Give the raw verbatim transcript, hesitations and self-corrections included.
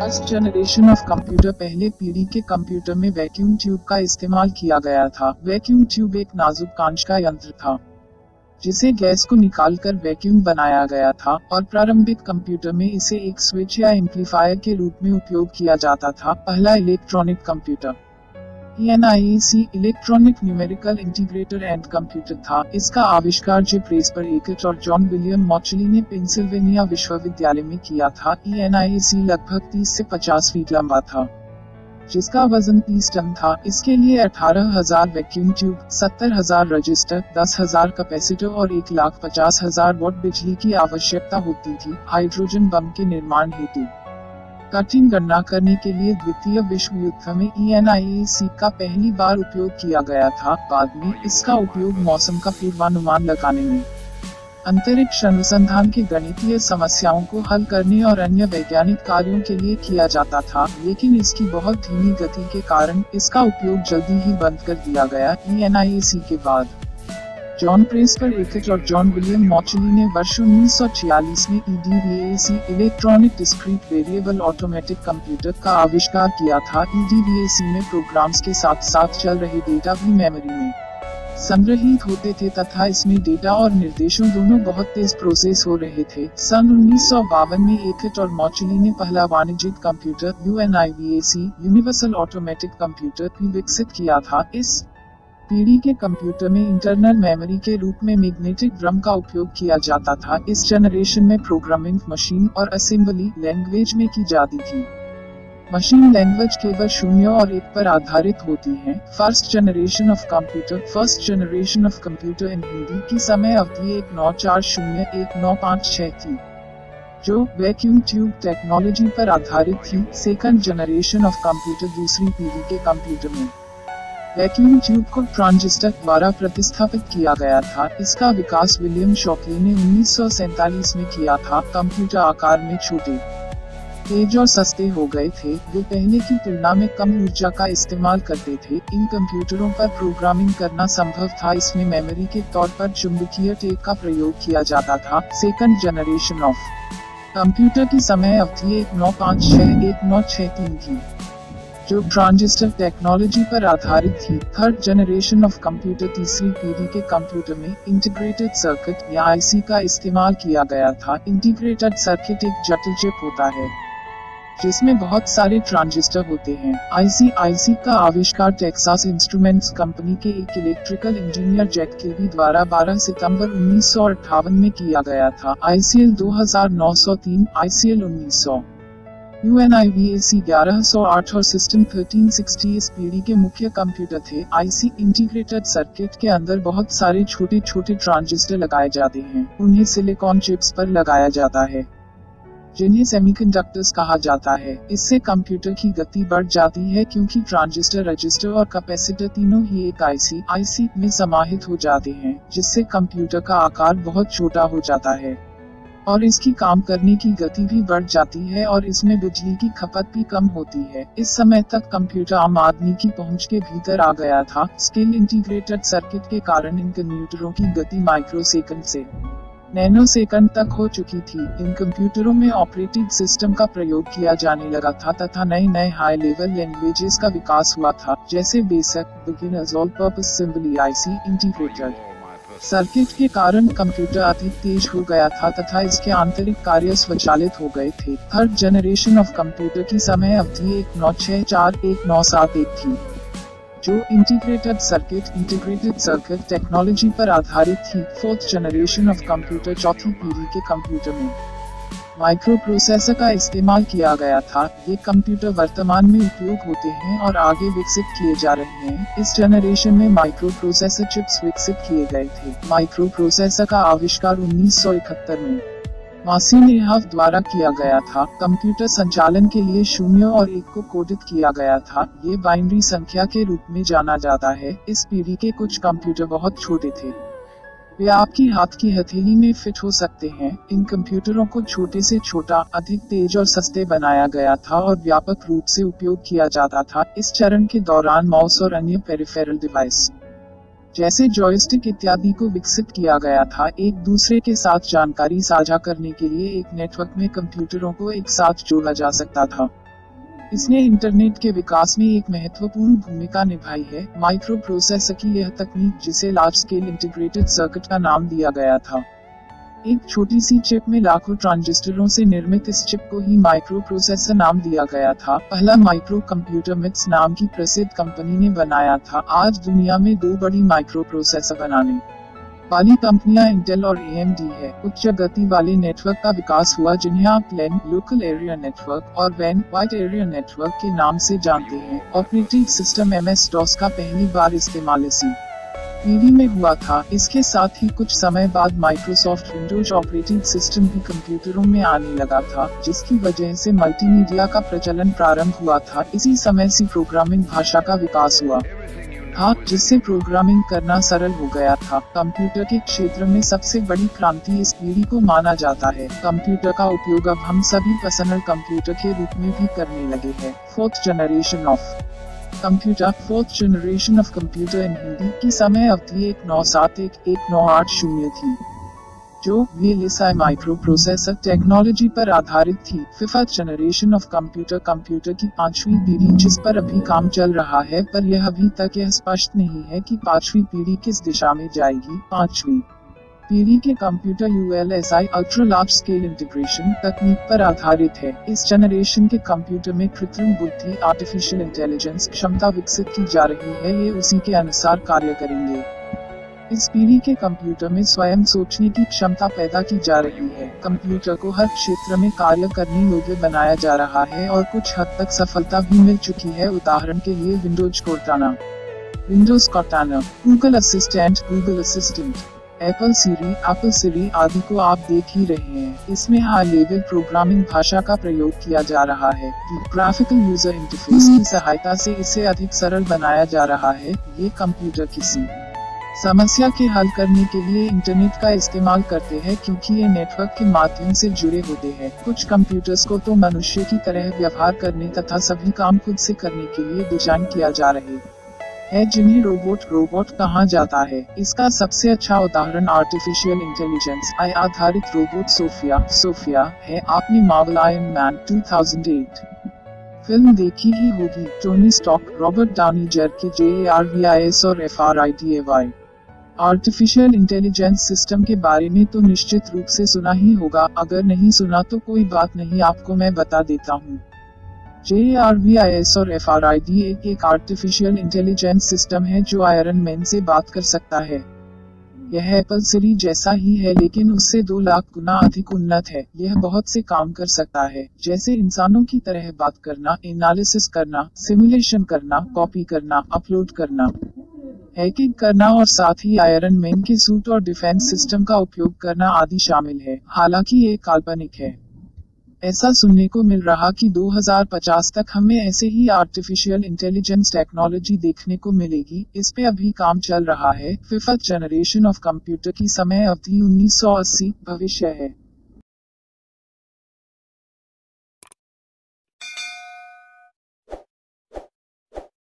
First generation of computer पहले पीढ़ी के कंप्यूटर में वैक्यूम ट्यूब का इस्तेमाल किया गया था। वैक्यूम ट्यूब एक नाजुक कांच का यंत्र था जिसे गैस को निकालकर वैक्यूम बनाया गया था और प्रारंभिक कंप्यूटर में इसे एक स्विच या एम्पलीफायर के रूप में उपयोग किया जाता था। पहला electronic computer E N I A C electronic numerical integrator and computer था। इसका आविष्कार जे प्रेस्पर एकट और जॉन विलियम मॉचली ने पेंसिल्वेनिया विश्वविद्यालय में किया था। ई एन आई ए सी लगभग तीस से पचास फीट लंबा था जिसका वजन तीस टन था। इसके लिए अठारह हजार वैक्यूम ट्यूब, सत्तर हजार रजिस्टर, दस हजार कैपेसिटर और एक लाख पचास हजार वॉट बिजली की आवश्यकता होती थी हाइड्रोजन बम के निर्माण हेतु। कठिन गणना करने के लिए द्वितीय विश्व युद्ध में ई एन आई ए सी का पहली बार उपयोग किया गया था। बाद में इसका उपयोग मौसम का पूर्वानुमान लगाने में, अंतरिक्ष अनुसंधान की गणितीय समस्याओं को हल करने और अन्य वैज्ञानिक कार्यों के लिए किया जाता था, लेकिन इसकी बहुत धीमी गति के कारण इसका उपयोग जल्दी ही बंद कर दिया गया। ई एन आई ए सी के बाद जॉन प्रेस्पर एकट और जॉन विलियम मॉचली ने वर्ष उन्नीस सौ छियालीस में E D V A C electronic discrete variable automatic computer का आविष्कार किया था। ई डी वी ए सी में प्रोग्राम्स के साथ साथ चल रहे डेटा भी मेमोरी में संग्रहित होते थे तथा इसमें डेटा और निर्देशों दोनों बहुत तेज प्रोसेस हो रहे थे। सन उन्नीस सौ बावन में एकट और मॉचली ने पहला वाणिज्यिक computer U N I V A C universal automatic computer भी विकसित किया था। इस पीढ़ी के कंप्यूटर में इंटरनल मेमोरी के रूप में मैग्नेटिक ड्रम का उपयोग किया जाता था। इस जनरेशन में प्रोग्रामिंग मशीन और असेंबली लैंग्वेज में की जाती थी। मशीन लैंग्वेज केवल शून्य और एक पर आधारित होती है। First generation of computer first generation of computer in Hindi की समय अवधि एक नौ चार शून्य एक नौ पाँच छह थी जो वैक्यूम ट्यूब टेक्नोलॉजी पर आधारित थी। सेकंड जनरेशन ऑफ कंप्यूटर दूसरी पीढ़ी के कंप्यूटर में वैक्यूम ट्यूब को ट्रांजिस्टर द्वारा प्रतिस्थापित किया गया था। इसका विकास विलियम शॉकली ने उन्नीस सौ सैंतालीस में किया था। कंप्यूटर आकार में छोटे, तेज और सस्ते हो गए थे। वे पहले की तुलना में कम ऊर्जा का इस्तेमाल करते थे। इन कंप्यूटरों पर प्रोग्रामिंग करना संभव था। इसमें मेमोरी के तौर पर चुंबकीय टेप का प्रयोग किया जाता था। सेकंड जनरेशन ऑफ कंप्यूटर की समय अवधि एक नौ पाँच छह एक नौ छह तीन थी जो ट्रांजिस्टर टेक्नोलॉजी पर आधारित थी। थर्ड जनरेशन ऑफ कंप्यूटर तीसरी पीढ़ी के कंप्यूटर में इंटीग्रेटेड सर्किट या आई सी का इस्तेमाल किया गया था। इंटीग्रेटेड सर्किट एक जटिल चिप होता है जिसमें बहुत सारे ट्रांजिस्टर होते हैं। आई सी आई सी का आविष्कार टेक्सास इंस्ट्रूमेंट्स कंपनी के एक इलेक्ट्रिकल इंजीनियर जैक केल्वी द्वारा बारह सितंबर उन्नीस सौ अट्ठावन में किया गया था। आई सी एल दो हज़ार नौ सौ तीन, आई सी एल उन्नीस सौ, U N I V A C ग्यारह सौ आठ और सिस्टम तेरह सौ साठ इस पीढ़ी के मुख्य कंप्यूटर थे। आई सी इंटीग्रेटेड सर्किट के अंदर बहुत सारे छोटे छोटे ट्रांजिस्टर लगाए जाते हैं। उन्हें सिलिकॉन चिप्स पर लगाया जाता है जिन्हें सेमीकंडक्टर्स कहा जाता है। इससे कंप्यूटर की गति बढ़ जाती है क्योंकि ट्रांजिस्टर, रजिस्टर और कैपेसिटर तीनों ही एक आई सी आई सी में समाहित हो जाते हैं, जिससे कंप्यूटर का आकार बहुत छोटा हो जाता है और इसकी काम करने की गति भी बढ़ जाती है और इसमें बिजली की खपत भी कम होती है। इस समय तक कंप्यूटर आम आदमी की पहुंच के भीतर आ गया था। स्केल इंटीग्रेटेड सर्किट के कारण इन कंप्यूटरों की गति माइक्रोसेकंड से नैनो सेकंड तक हो चुकी थी। इन कंप्यूटरों में ऑपरेटिंग सिस्टम का प्रयोग किया जाने लगा था तथा नए नए हाई लेवल लैंग्वेजेस का विकास हुआ था, जैसे basic, beginners, all purpose assembly. I C integrated circuit के कारण कंप्यूटर अधिक तेज हो गया था तथा इसके आंतरिक कार्य स्वचालित हो गए थे। थर्ड जनरेशन ऑफ कंप्यूटर की समय अवधि एक नौ छह चार एक नौ सात एक थी जो integrated circuit integrated circuit technology पर आधारित थी। फोर्थ जनरेशन ऑफ कंप्यूटर चौथी पीढ़ी के कंप्यूटर में माइक्रो प्रोसेसर का इस्तेमाल किया गया था। ये कंप्यूटर वर्तमान में उपयोग होते हैं और आगे विकसित किए जा रहे हैं। इस जनरेशन में माइक्रो प्रोसेसर चिप्स विकसित किए गए थे। माइक्रो प्रोसेसर का आविष्कार उन्नीस सौ इकहत्तर में मासिलेव द्वारा किया गया था। कंप्यूटर संचालन के लिए शून्य और एक को कोडित किया गया था। ये बाइनरी संख्या के रूप में जाना जाता है। इस पीढ़ी के कुछ कंप्यूटर बहुत छोटे थे, वे आपकी हाथ की हथेली में फिट हो सकते हैं। इन कंप्यूटरों को छोटे से छोटा, अधिक तेज और सस्ते बनाया गया था और व्यापक रूप से उपयोग किया जाता था। इस चरण के दौरान माउस और अन्य पेरिफेरल डिवाइस जैसे जॉयस्टिक इत्यादि को विकसित किया गया था। एक दूसरे के साथ जानकारी साझा करने के लिए एक नेटवर्क में कंप्यूटरों को एक साथ जोड़ा जा सकता था। इसने इंटरनेट के विकास में एक महत्वपूर्ण भूमिका निभाई है। माइक्रो प्रोसेसर की यह तकनीक, जिसे लार्ज स्केल इंटीग्रेटेड सर्किट का नाम दिया गया था, एक छोटी सी चिप में लाखों ट्रांजिस्टरों से निर्मित इस चिप को ही माइक्रो प्रोसेसर नाम दिया गया था। पहला माइक्रो कंप्यूटर मिट्स नाम की प्रसिद्ध कंपनी ने बनाया था। आज दुनिया में दो बड़ी माइक्रो प्रोसेसर बनाने वाली कंपनियां इंटेल और ए एम डी है। उच्च गति वाले नेटवर्क का विकास हुआ, जिन्हें आप लैन लोकल एरिया नेटवर्क और वैन वाइड एरिया नेटवर्क के नाम से जानते हैं। Operating system M S DOS का पहली बार इस्तेमाल इसी पीढ़ी में हुआ था। इसके साथ ही कुछ समय बाद माइक्रोसॉफ्ट विंडोज ऑपरेटिंग सिस्टम भी कंप्यूटरों में आने लगा था, जिसकी वजह से मल्टीमीडिया का प्रचलन प्रारंभ हुआ था। इसी समय सी प्रोग्रामिंग भाषा का विकास हुआ था, जिससे प्रोग्रामिंग करना सरल हो गया था। कंप्यूटर के क्षेत्र में सबसे बड़ी क्रांति इस पीढ़ी को माना जाता है। कंप्यूटर का उपयोग अब हम सभी पर्सनल कंप्यूटर के रूप में भी करने लगे हैं। Fourth generation of computer fourth generation of computer in Hindi की समय अवधि एक नौ सात एक एक नौ आठ शून्य थी, जो V L S I microprocessor technology पर आधारित थी। Fifth generation of computer computer की पांचवी पीढ़ी, जिस पर अभी काम चल रहा है, पर यह अभी तक यह स्पष्ट नहीं है कि पांचवी पीढ़ी किस दिशा में जाएगी। पांचवी पीढ़ी के computer U L S I ultra large scale integration तकनीक पर आधारित है। इस जनरेशन के कंप्यूटर में कृत्रिम बुद्धि आर्टिफिशियल इंटेलिजेंस क्षमता विकसित की जा रही है। ये उसी के अनुसार कार्य करेंगे। इस पीढ़ी के कंप्यूटर में स्वयं सोचने की क्षमता पैदा की जा रही है। कंप्यूटर को हर क्षेत्र में कार्य करने योग्य बनाया जा रहा है और कुछ हद तक सफलता भी मिल चुकी है। उदाहरण के लिए Windows Cortana, Windows Cortana, Google Assistant, Google Assistant, Apple Siri, Apple Siri आदि को आप देख ही रहे हैं। इसमें हाई लेवल प्रोग्रामिंग भाषा का प्रयोग किया जा रहा है। ग्राफिकल यूजर इंटरफेस की सहायता से इसे अधिक सरल बनाया जा रहा है। ये कंप्यूटर किसी समस्या के हल करने के लिए इंटरनेट का इस्तेमाल करते हैं, क्योंकि ये नेटवर्क के माध्यम से जुड़े होते हैं। कुछ कंप्यूटर्स को तो मनुष्य की तरह व्यवहार करने तथा सभी काम खुद से करने के लिए डिजाइन किया जा रहे है, जिन्हें रोबोट रोबोट कहा जाता है। इसका सबसे अच्छा उदाहरण आर्टिफिशियल इंटेलिजेंस आई आधारित रोबोट सोफिया सोफिया है। आपने मार्वल आयरन मैन दो हज़ार आठ फिल्म देखी ही होगी। Tony stock, Robert Downey Jr के J A R V I S और F R I D A Y artificial intelligence system के बारे में तो निश्चित रूप से सुना ही होगा। अगर नहीं सुना तो कोई बात नहीं, आपको मैं बता देता हूँ। J A R V I S और F R I D A एक आर्टिफिशियल इंटेलिजेंस सिस्टम है जो आयरन मैन से बात कर सकता है। यह एप्पल सीरी जैसा ही है, लेकिन उससे दो लाख गुना अधिक उन्नत है। यह बहुत से काम कर सकता है, जैसे इंसानों की तरह बात करना, एनालिसिस करना, सिमुलेशन करना, कॉपी करना, अपलोड करना, हैकिंग करना और साथ ही आयरन मैन के सूट और डिफेंस सिस्टम का उपयोग करना आदि शामिल है। हालांकि ये काल्पनिक है। ऐसा सुनने को मिल रहा कि दो हज़ार पचास तक हमें ऐसे ही आर्टिफिशियल इंटेलिजेंस टेक्नोलॉजी देखने को मिलेगी। इस पे अभी काम चल रहा है। फिफ्थ जनरेशन ऑफ कंप्यूटर की समय अवधि उन्नीस सौ अस्सी भविष्य है।